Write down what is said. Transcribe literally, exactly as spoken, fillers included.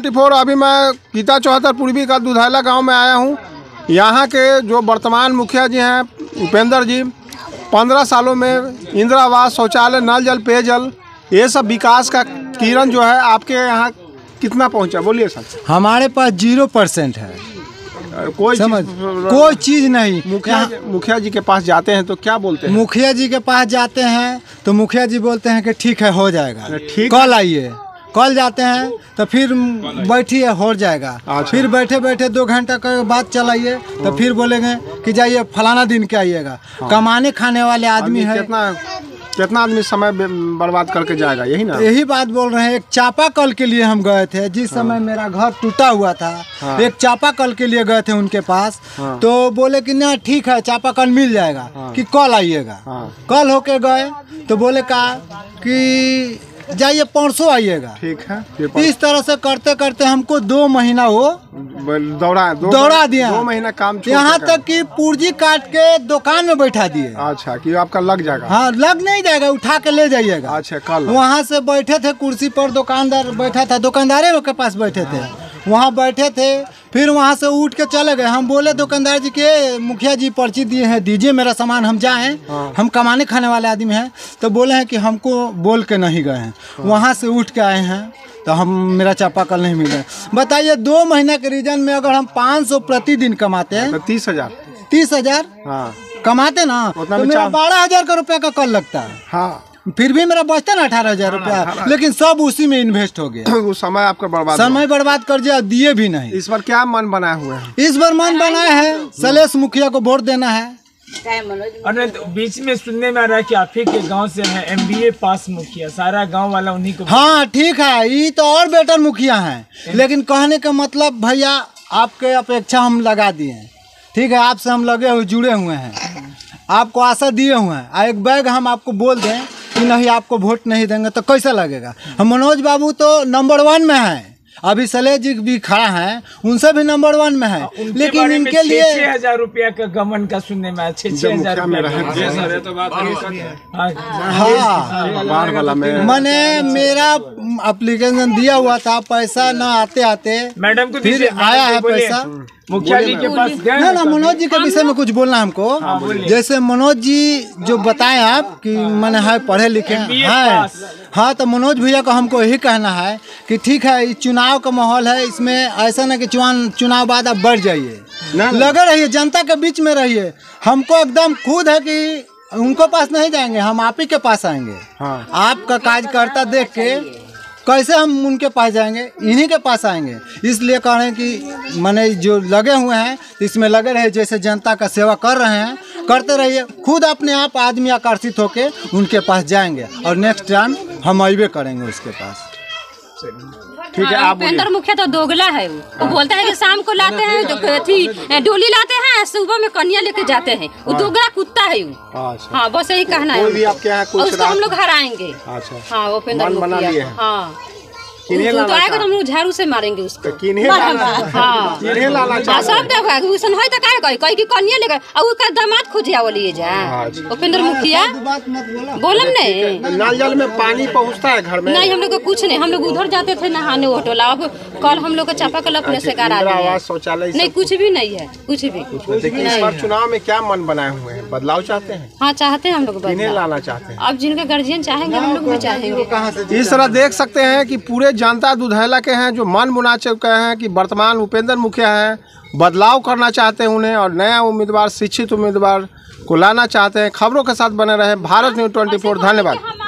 चौबीस अभी मैं गीता चौहत्तर पूर्वी का दुधैला गांव में आया हूं। यहां के जो वर्तमान मुखिया जी हैं उपेंद्र जी, पंद्रह सालों में इंदिरा आवास, शौचालय, नल जल, पेयजल, ये सब विकास का किरण जो है आपके यहाँ कितना पहुंचा, बोलिए सर। हमारे पास जीरो परसेंट है, कोई समझ चीज, कोई चीज़ नहीं। मुखिया मुखिया जी के पास जाते हैं तो क्या बोलते हैं? मुखिया जी के पास जाते हैं तो मुखिया जी बोलते हैं कि ठीक है, हो जाएगा, ठीक, कल आइए। कल जाते हैं तो फिर बैठिए, हो जाएगा। अच्छा। फिर बैठे बैठे दो घंटा के बाद चलाइए तो फिर बोलेंगे कि जाइए फलाना दिन के आइएगा। हाँ। कमाने खाने वाले आदमी है। कितना कितना आदमी समय बर्बाद करके जाएगा, यही ना? यही बात बोल रहे हैं। एक चापाकल के लिए हम गए थे, जिस समय मेरा घर टूटा हुआ था। हाँ। एक चापाकल के लिए गए थे उनके पास। हाँ। तो बोले कि ना ठीक है, चापाकल मिल जाएगा। हाँ। कि कल आइएगा। हाँ। कल होके गए तो बोले कहा कि जाइए परसों आइएगा। ठीक है। इस तरह से करते करते हमको दो महीना वो दौड़ा दो दौड़ा दिया। दो महीना काम, यहाँ तक कि पुर्जी काट के दुकान में बैठा दिए। अच्छा, कि आपका लग जाएगा? हाँ, लग नहीं जाएगा, उठा के ले जाइएगा। अच्छा, कल वहाँ से बैठे थे कुर्सी पर, दुकानदार बैठा था, दुकानदारे के पास बैठे थे। वहाँ बैठे थे, फिर वहाँ से उठ के चले गए। हम बोले दुकानदार जी के मुखिया जी पर्ची दिए हैं, दीजिए मेरा सामान, हम जाएं। हाँ। हम कमाने खाने वाले आदमी हैं। तो बोले हैं कि हमको बोल के नहीं गए हैं। हाँ। वहाँ से उठ के आए हैं तो हम मेरा चापाकल नहीं मिले। बताइए, दो महीने के रीजन में अगर हम पाँच सौ प्रतिदिन कमाते हैं तो तीस हजार तीस हजार हाँ कमाते ना, तो मेरा बारह हजार का रुपया का कल लगता है। हाँ, फिर भी मेरा बचता ना अठारह हजार रुपया, लेकिन सब उसी में इन्वेस्ट हो गया। वो समय आपका बर्बाद समय बर्बाद कर दिया, दिए भी नहीं। इस बार क्या मन बनाए हुए हैं? इस बार मन बनाया है सलेश मुखिया को वोट देना है। अरे तो बीच में सुनने में आ रहा है कि आप ही के गांव से है एमबीए पास मुखिया, सारा गांव वाला उन्हीं को। हाँ ठीक है, ये तो और बेटर मुखिया हैं, लेकिन कहने का मतलब भैया आपके अपेक्षा हम लगा दिए हैं। ठीक है, आपसे हम लगे हुए जुड़े हुए हैं, आपको आशा दिए हुए हैं। एक बैग हम आपको बोल दें कि नहीं आपको वोट नहीं देंगे तो कैसा लगेगा? हम मनोज बाबू तो नंबर वन में हैं, अभी सलेश जी भी खड़ा हैं, उनसे भी नंबर वन में है, लेकिन इनके लिए छह हजार रुपया का गमन का सुनने में आया। छह छह हजार मैंने मेरा एप्लीकेशन दिया हुआ था, पैसा न आते आते मैडम को फिर आया है पैसा। मुखिया जी के पास गए ना ना, मनोज जी के विषय में कुछ बोलना हमको। हाँ, जैसे मनोज जी जो बताएं आप कि मैंने है पढ़े लिखे हैं। हाँ, तो मनोज भैया को हमको यही कहना है कि ठीक है, इस चुनाव का माहौल है, इसमें ऐसा ना कि चुनाव चुनाव बाद आप बढ़ जाइए, लगे रहिए, जनता के बीच में रहिए। हमको एकदम खुद है कि उनको पास नहीं जाएंगे, हम आप ही के पास आएंगे। हाँ। आपका कार्यकर्ता देख के कैसे हम उनके पास जाएंगे, इन्हीं के पास आएंगे। इसलिए कह रहे हैं कि मैंने जो लगे हुए हैं इसमें लगे रहे, जैसे जनता का सेवा कर रहे हैं करते रहिए। खुद अपने आप आदमी आकर्षित होके उनके पास जाएंगे और नेक्स्ट टाइम हम आइबे करेंगे उसके पास। ठीक है, आप उपेंद्र मुखिया तो दोगला है। वो वो बोलता है कि शाम को लाते हैं तो थी डोली लाते हैं, सुबह में कन्या लेके जाते हैं। वो दोगला कुत्ता है वो। अच्छा। हाँ, बस यही कहना है। भी आपके यहाँ कुछ उसको हम लोग हराएंगे। अच्छा। हाँ, उपेंद्र मुखिया। हाँ, तो आएगा तो हम लोग झाड़ू से मारेंगे उसको। किन्हें लाना? हाँ, किन्हें लाना चाहिए? सब देखा उसन है तो काहे कही कही कि कन्या लेकर और उसका दामाद खोजिया वो लिए जा। उपेंद्र मुखिया बोलम नहीं। नल जल में पानी पहुंचता है घर में? नहीं, हम लोग को कुछ नहीं, हम लोग उधर जाते थे नहाने वो टोला। अब कल हम लोग का चापाकल अपने से करा दिए। शौचालय नहीं, कुछ भी नहीं है, कुछ भी। लेकिन इस बार चुनाव में क्या मन बनाए हुए हैं? बदलाव चाहते हैं? हाँ, चाहते हैं हम लोग। किन्हें लाना चाहते हैं? अब जिनका गार्जियन चाहेंगे हम लोग भी चाहेंगे। इस तरह देख सकते हैं कि पूरे जनता दुधैला के हैं जो मन बना चुके हैं कि वर्तमान उपेंद्र मुखिया हैं, बदलाव करना चाहते हैं उन्हें, और नया उम्मीदवार, शिक्षित उम्मीदवार को लाना चाहते हैं। खबरों के साथ बने रहे भारत न्यूज़ चौबीस। धन्यवाद।